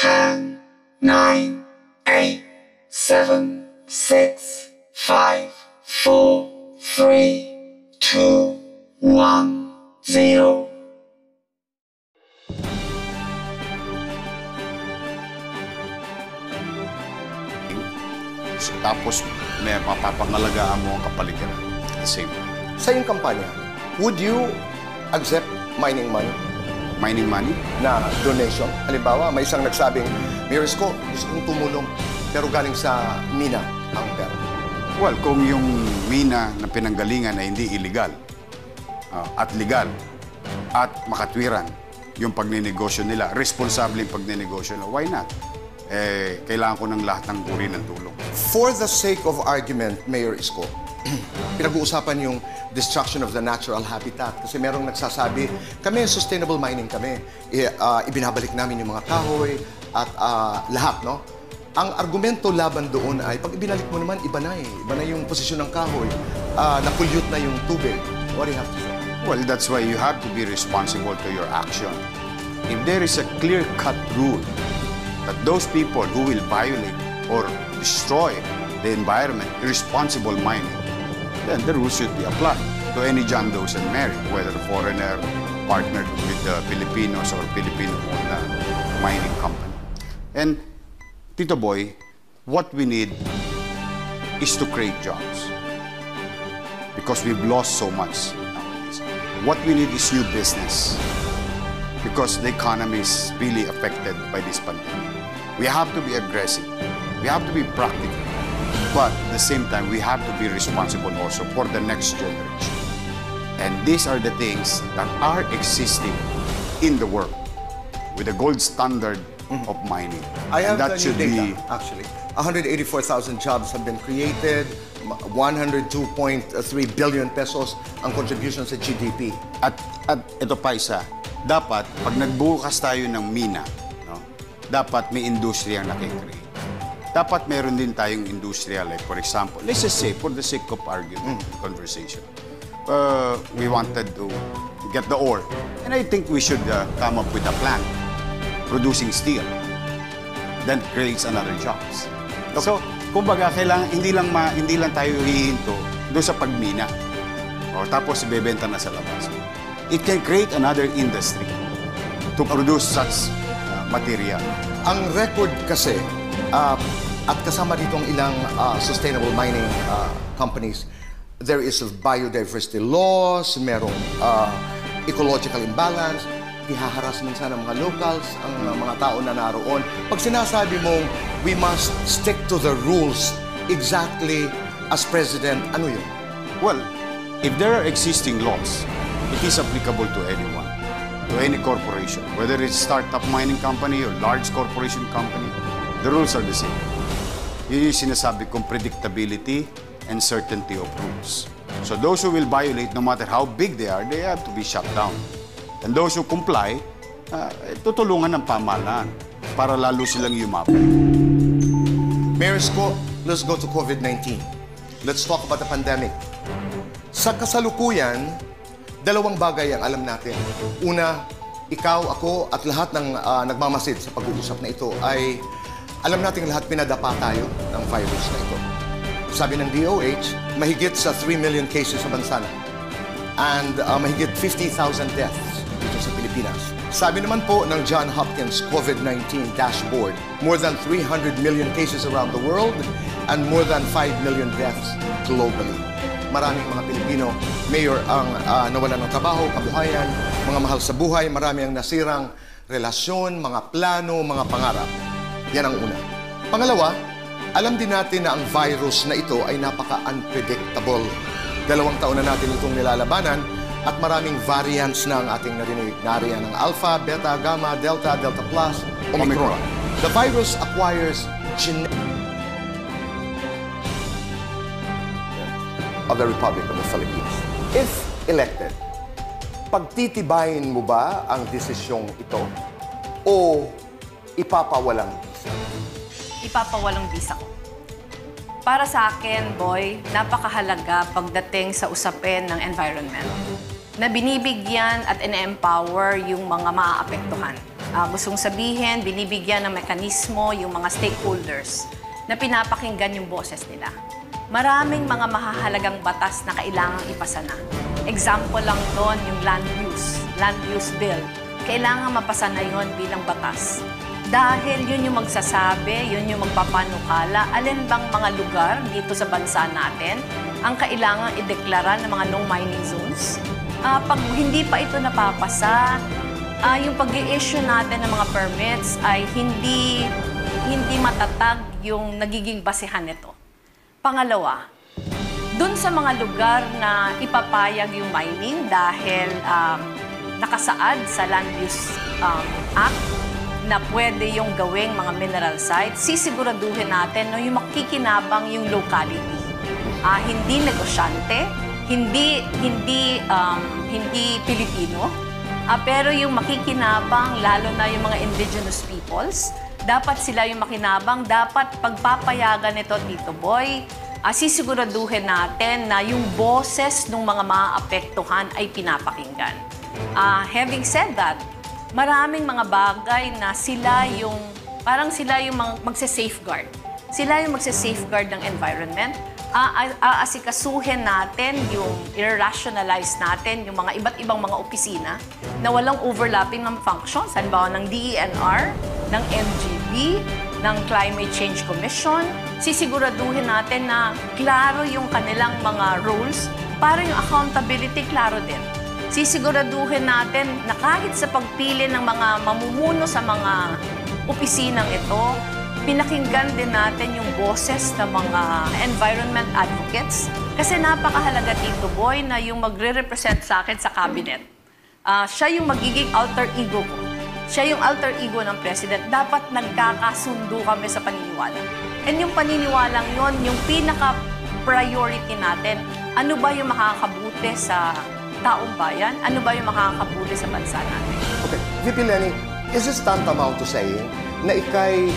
10, 9, 8, 7, 6, 5, 4, 3, 2, 1, 0. Tapos may mapapangalagaan mo ang kapaligiran. The same. Sa iyong kampanya, would you accept mining money? Mining money? Na donation? Halimbawa, may isang nagsabing, Mayor Isko, gusto kong tumulong, pero galing sa mina ang pera. Well, kung yung mina na pinanggalingan ay hindi illegal at legal at makatwiran yung pagninegosyo nila, responsable yung pagninegosyo nila, why not? Kailangan ko ng lahat ng uri ng tulong. For the sake of argument, Mayor Isko, pinag-uusapan yung destruction of the natural habitat. Kasi merong nagsasabi, kami, sustainable mining kami. Ibinabalik namin yung mga kahoy at lahat, no? Ang argumento laban doon ay, pag ibinalik mo naman, iba na eh. Iba na yung posisyon ng kahoy. Na-pollute na yung tubig. What do you have to say? Well, that's why you have to be responsible to your action. If there is a clear-cut rule that those people who will violate or destroy the environment, irresponsible mining, then the rules should be applied to any John Does and Mary, whether foreigner partnered with the Filipinos or Filipino-owned mining company. And, Tito Boy, what we need is to create jobs. Because we've lost so much nowadays. What we need is new business. Because the economy is really affected by this pandemic. We have to be aggressive. We have to be practical. But at the same time, we have to be responsible also for the next generation. And these are the things that are existing in the world with the gold standard of mining. I have that the should new data, be actually. 184,000 jobs have been created, 102.3 billion pesos ang contribution sa GDP. At ito pa isa, dapat pag nagbukas tayo ng mina, dapat may industriya ang nakikreate. Dapat meron din tayong industriya, like for example, let's just say, for the sake of argument, conversation, we wanted to get the ore. And I think we should come up with a plan producing steel. Then creates another jobs. Okay. So, kumbaga, kailangan, hindi lang tayo hihinto doon sa pagmina. O, tapos ibebenta na sa labas. It can create another industry to produce such material. Ang record kasi, at kasama dito ang ilang sustainable mining companies, there is biodiversity loss, merong ecological imbalance, ihaharas minsan ng mga locals, ang mga tao na naroon. Pag sinasabi mong we must stick to the rules exactly as president, ano yun? Well, if there are existing laws, it is applicable to anyone. To any corporation, whether it's startup mining company or large corporation company, the rules are the same. Yun yung sinasabi kong predictability and certainty of rules. So those who will violate, no matter how big they have to be shut down. And those who comply, tutulungan ng pamahalaan para lalo silang yumabot. Mayor Isko, let's go to COVID-19. Let's talk about the pandemic. Sa kasalukuyan, dalawang bagay ang alam natin. Una, ikaw, ako, at lahat ng nagmamasid sa pag-uusap na ito ay alam natin lahat pinadapa tayo ng virus na ito. Sabi ng DOH, mahigit sa 3 million cases sa bansa na. And mahigit 50,000 deaths dito sa Pilipinas. Sabi naman po ng Johns Hopkins COVID-19 dashboard, more than 300 million cases around the world and more than 5 million deaths globally. Maraming mga Pilipino, Mayor, ang nawalan ng trabaho, kabuhayan, mga mahal sa buhay, marami ang nasirang relasyon, mga plano, mga pangarap. Yan ang una. Pangalawa, alam din natin na ang virus na ito ay napaka-unpredictable. 2 taon na natin itong nilalabanan at maraming variants na ang ating narinig. Nariyan ang Alpha, Beta, Gamma, Delta, Delta Plus, Omicron. The virus acquires of the Republic of the Philippines. If elected, pagtitibayin mo ba ang desisyong ito o ipapawalang visa? Ipapawalang visa ko. Para sa akin, boy, napakahalaga pagdating sa usapin ng environment na binibigyan at ine-empower yung mga maaapektuhan. Gustong sabihin, binibigyan ng mekanismo yung mga stakeholders na pinapakinggan yung boses nila. Maraming mga mahahalagang batas na kailangang ipasa na. Example lang doon yung land use bill. Kailangan mapasa na yun bilang batas. Dahil yun yung magsasabi, yun yung magpapanukala, alin bang mga lugar dito sa bansa natin ang kailangang ideklara ng mga no-mining zones. Pag hindi pa ito napapasa, yung pag-i-issue natin ng mga permits ay hindi matatag yung nagiging basehan nito. Pangalawa, dun sa mga lugar na ipapayag yung mining dahil nakasaad sa Land Use Act, na pwede yung gawing mga mineral sites, sisiguraduhin natin na yung makikinabang yung locality. Hindi negosyante, hindi Pilipino, pero yung makikinabang, lalo na yung mga indigenous peoples, dapat sila yung makinabang, dapat pagpapayagan nito, Tito Boy, sisiguraduhin natin na yung boses ng mga maaapektuhan ay pinapakinggan. Having said that, maraming mga bagay na sila yung magse-safeguard. Sila yung magse-safeguard ng environment. Aasikasuhin natin yung i-rationalize natin yung mga iba't ibang mga opisina na walang overlapping ng functions. Halimbawa ng DENR, ng MGB, ng Climate Change Commission. Sisiguraduhin natin na klaro yung kanilang mga roles para yung accountability klaro din. Sisiguraduhin natin na kahit sa pagpili ng mga mamumuno sa mga opisinang ito, pinakinggan din natin yung boses ng mga environment advocates. Kasi napakahalaga, Tito Boy, na yung magre-represent sa akin sa cabinet. Siya yung magiging alter ego ko. Siya yung alter ego ng president. Dapat nagkakasundo kami sa paniniwala. And yung paniniwalang yon, yung pinaka-priority natin, ano ba yung makakabuti sa taong bayan? Ano ba yung makakabuti sa bansa natin? Okay. VP Leni, is this tantamount to saying na ikay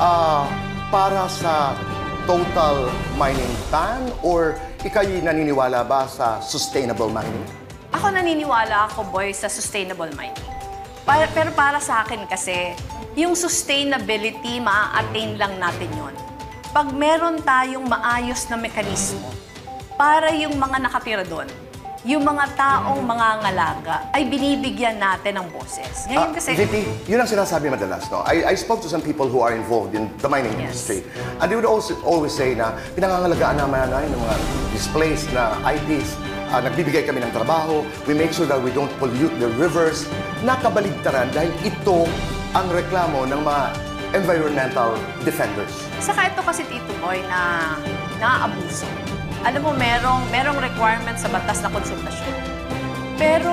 para sa total mining ban or ikay naniniwala ba sa sustainable mining? Ako naniniwala ako, boy, sa sustainable mining. Pero para sa akin kasi, yung sustainability, maa-attain lang natin yon. Pag meron tayong maayos na mekanismo para yung mga nakatira doon, yung mga taong mangangalaga ay binibigyan natin ng boses. Ngayon kasi... VP, yun ang sinasabi madalas, no? I spoke to some people who are involved in the mining industry. And they would also always say na pinangangalagaan naman ng mga displaced na IPs. Nagbibigay kami ng trabaho. We make sure that we don't pollute the rivers. Nakabaligtaran dahil ito ang reklamo ng mga environmental defenders. Saka ito kasi, Tito Boy, na naaabuso. Alam mo, merong requirement sa batas na konsultasyon. Pero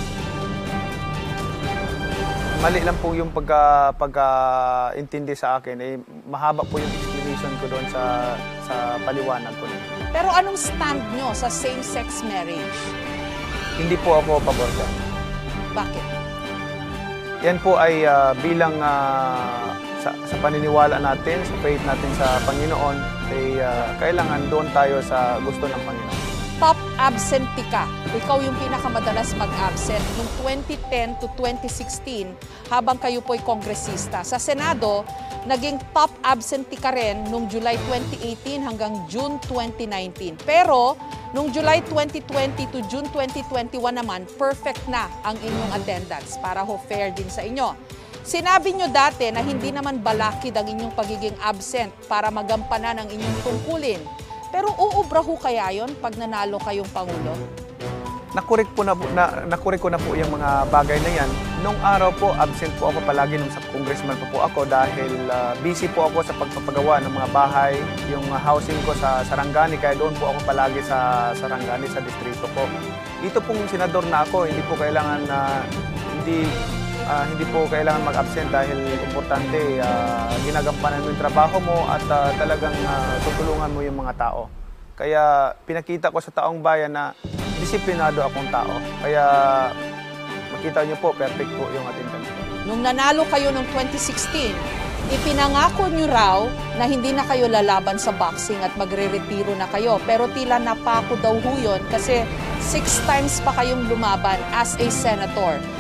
mali lang po yung pagka-intindi sa akin. Mahaba po yung explanation ko doon sa paliwanag ko. Pero anong stand nyo sa same-sex marriage? Hindi po ako pabor dyan. Bakit? Yan po ay bilang sa paniniwala natin, sa faith natin sa Panginoon, ay kailangan doon tayo sa gusto ng Panginoon. Top absentee ka. Ikaw yung pinakamadalas mag-absent. Yung 2010 to 2016, habang kayo po'y kongresista. Sa Senado, naging top absentee ka rin noong July 2018 hanggang June 2019. Pero, noong July 2020 to June 2021 naman, perfect na ang inyong attendance para ho fair din sa inyo. Sinabi nyo dati na hindi naman balakid ang inyong pagiging absent para magampanan ang inyong tungkulin. Pero uubra ho kaya yon pag nanalo kayong Pangulo? Nakurik ko na po yung mga bagay na yan. Nung araw po, absent po ako palagi nung sa congressman po ako dahil busy po ako sa pagpapagawa ng mga bahay, yung housing ko sa Sarangani, kaya doon po ako palagi sa Sarangani, sa distrito ko. Ito pong senador na ako, hindi po kailangan hindi po kailangan mag-absent dahil importante, ginagampanan mo yung trabaho mo at talagang tutulungan mo yung mga tao. Kaya pinakita ko sa taong bayan na disiplinado akong tao. Kaya makita niyo po, perfect po yung attendance ko. Nung nanalo kayo noong 2016, ipinangako niyo raw na hindi na kayo lalaban sa boxing at magre-retiro na kayo. Pero tila napako daw ho yun kasi 6 times pa kayong lumaban as a senator.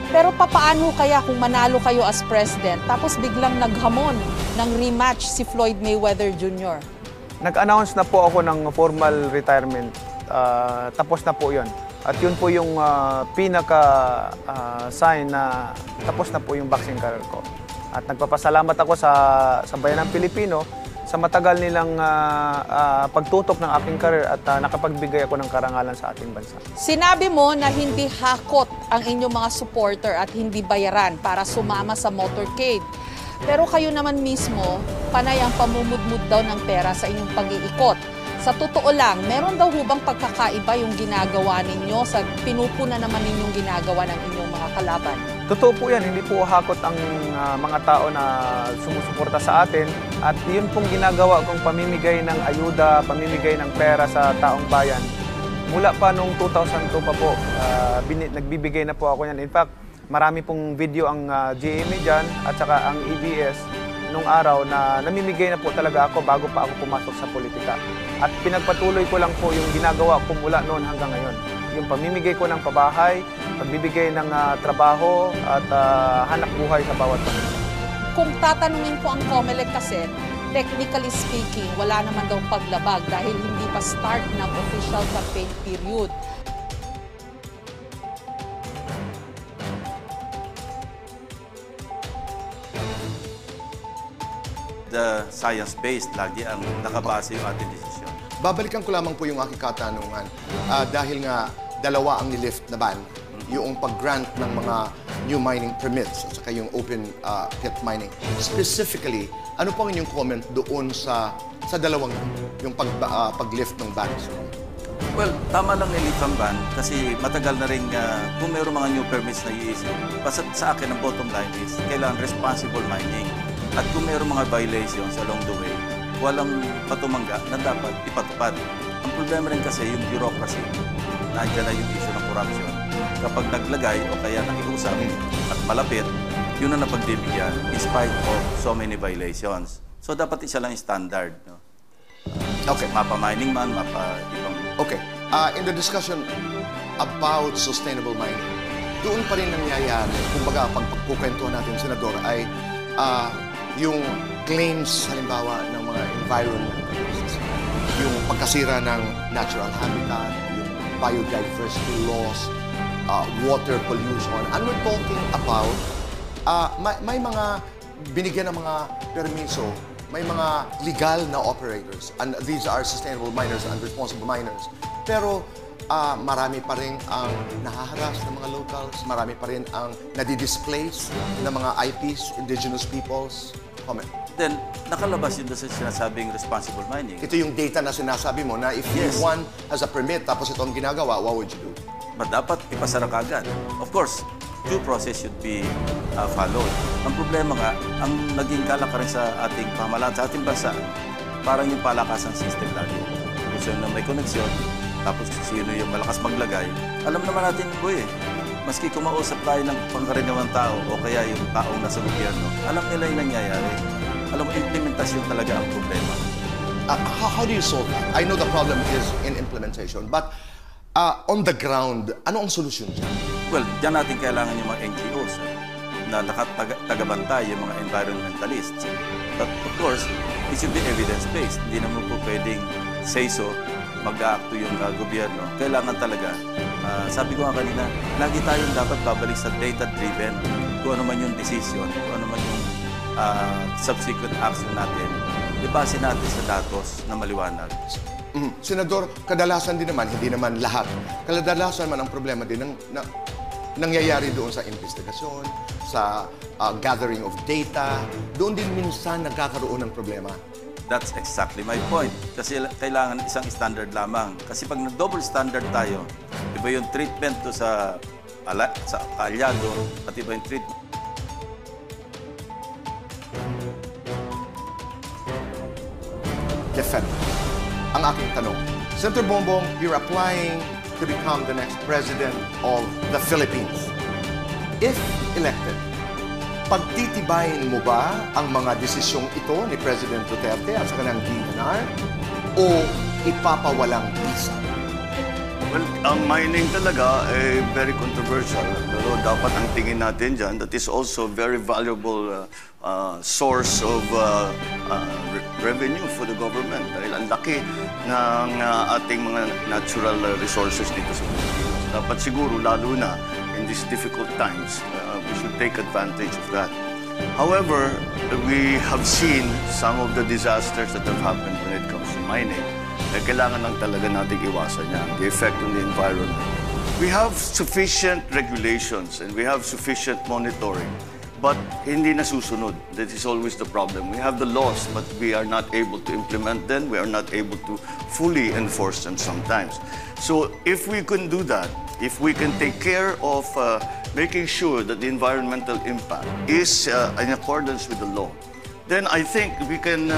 Pero papaano kaya kung manalo kayo as president tapos biglang naghamon ng rematch si Floyd Mayweather Jr.? Nag-announce na po ako ng formal retirement. Tapos na po yun. At yun po yung pinaka-sign na tapos na po yung boxing career ko. At nagpapasalamat ako sa bayan ng Pilipino sa matagal nilang pagtutok ng aking career at nakapagbigay ako ng karangalan sa ating bansa. Sinabi mo na hindi hakot ang inyong mga supporter at hindi bayaran para sumama sa motorcade. Pero kayo naman mismo, panay ang pamumudmud daw ng pera sa inyong pag-iikot. Sa totoo lang, meron daw hubang pagkakaiba yung ginagawa ninyo sa pinupuna naman ninyong ginagawa ng inyong mga kalaban? Totoo po yan, hindi po hakot ang mga tao na sumusuporta sa atin. At yun pong ginagawa kong pamimigay ng ayuda, pamimigay ng pera sa taong bayan. Mula pa noong 2002 pa po, nagbibigay na po ako yan. In fact, marami pong video ang GMA dyan at saka ang EBS nung araw na namimigay na po talaga ako bago pa ako pumasok sa politika. At pinagpatuloy ko lang po yung ginagawa ko mula noon hanggang ngayon. Yung pamimigay ko ng pabahay, pagbibigay ng trabaho at hanap buhay sa bawat pamilya. Kung tatanungin po ang COMELEC kasi, technically speaking, wala naman daw paglabag dahil hindi pa start ng official campaign period. The science-based lagi ang nakabase yung ating desisyon. Babalikan ko lamang po yung aking katanungan. Dahil nga dalawa ang nilift na ban, yung pag-grant ng mga new mining permits at saka yung open pit mining. Specifically, ano po ang inyong comment doon sa dalawang yung pag-lift ng bans? Well, tama lang nilift ang ban kasi matagal na rin kung mayroong mga new permits na i-issue. Basta sa akin, ang bottom line is kailangan responsible mining. At kung mayroong mga violations along the way, walang patumangga na dapat ipatupad. Ang problema rin kasi yung bureaucracy. Nandiyan na yung issue ng corruption. Kapag naglagay o kaya nakiusap at malapit, yun ang napagbibigyan in spite of so many violations. So dapat isa lang yung standard. No? Okay. Mapa-mining man, mapa-ibang... Okay. In the discussion about sustainable mining, doon pa rin nangyayari, kumbaga pag pagkukwentuhan natin, Senador, ay yung claims, halimbawa, ng mga environmentalists, yung pagkasira ng natural habitat, yung biodiversity loss, water pollution. And we're talking about, may mga binigyan ng mga permiso, may mga legal na operators, and these are sustainable miners and responsible miners. Pero marami pa rin ang nahaharas ng mga locals, marami pa rin ang nadidisplace ng mga IPs, indigenous peoples. Comment. Then, nakalabas yun doon sa sinasabing responsible mining. Ito yung data na sinasabi mo na if one has a permit tapos ito ang ginagawa, what would you do? Dapat ipasara kagad. Of course, due process should be followed. Ang problema nga, ang naging kalakaran sa ating pamahalaan, sa ating bansa, parang yung palakasang system lagi. Kung sino na may koneksyon, tapos sino yung malakas maglagay, alam naman natin boy maski kumausap tayo ng pangkaraniwang tao o kaya yung taong nasa gobyerno, alam nila yung nangyayari. Alam mo, implementasyon talaga ang problema. How do you solve that? I know the problem is in implementation, but on the ground, ano ang solusyon dyan? Well, dyan natin kailangan yung mga NGOs na nakatagabantay, yung mga environmentalists. But of course, it should be evidence-based. Hindi naman po pwedeng say-so, mag-aakto yung gobyerno. Kailangan talaga, sabi ko nga kanina, lagi tayong dapat babalik sa data-driven. Kung ano man yung decision, kung ano man yung subsequent action natin, ibase natin sa datos na maliwanag. Senador, kadalasan din naman, hindi naman lahat, kadalasan man ang problema din na nangyayari doon sa investigasyon, sa gathering of data, doon din minsan nagkakaroon ng problema. That's exactly my point. Kasi kailangan isang standard lamang. Kasi pag double standard tayo, iba yung treatment to sa kaalyado at iba yung treatment. Defend. Ang aking tanong, Senator BongBong, you're applying to become the next president of the Philippines. If elected, pagtitibayin mo ba ang mga desisyong ito ni President Duterte at sa kanyang DNR o ipapawalang visa? Well, ang mining talaga ay very controversial. Pero dapat ang tingin natin dyan, that is also a very valuable source of revenue for the government. Dahil ang laki ng ating mga natural resources dito sa Pilipinas. Dapat siguro, lalo na in these difficult times, we should take advantage of that. However, we have seen some of the disasters that have happened when it comes to mining. Kailangan lang talaga natin iwasan yan, the effect on the environment. We have sufficient regulations and we have sufficient monitoring, but hindi nasusunod. That is always the problem. We have the laws, but we are not able to implement them. We are not able to fully enforce them sometimes. So if we can do that, if we can take care of making sure that the environmental impact is in accordance with the law, then I think we can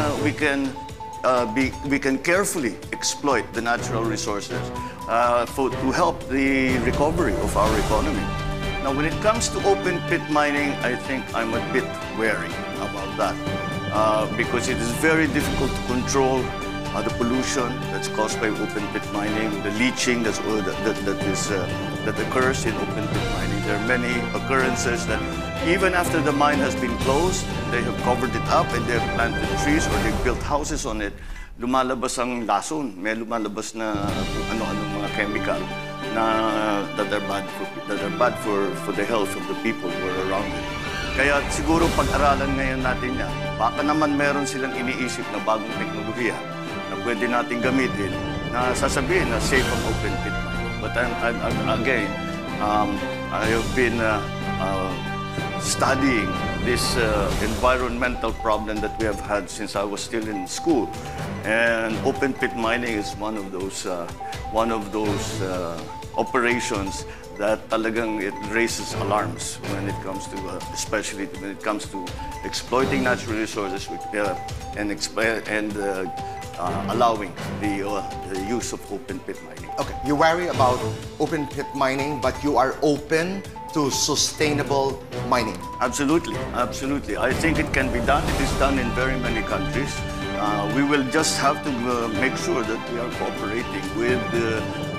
carefully exploit the natural resources to help the recovery of our economy. Now, when it comes to open pit mining, I think I'm a bit wary about that because it is very difficult to control the pollution that's caused by open pit mining, the leaching that occurs in open pit mining. There are many occurrences that even after the mine has been closed, they have covered it up and they have planted trees or they built houses on it, lumalabas ang Lacson. May lumalabas na ano-anong mga chemical that are bad for the health of the people who are around it. Kaya siguro pag-aralan ngayon natin yan, baka naman meron silang iniisip na bagong teknolohiya na pwede natin gamitin na sasabihin na safe ang open pit mining. But again, I have been studying this environmental problem that we have had since I was still in school, and open pit mining is one of those operations that talagang it raises alarms when it comes to, especially when it comes to exploiting natural resources and allowing the use of open pit mining. Okay, you worry about open pit mining, but you are open to sustainable mining. Absolutely, absolutely. I think it can be done. It is done in very many countries. We will just have to make sure that we are cooperating with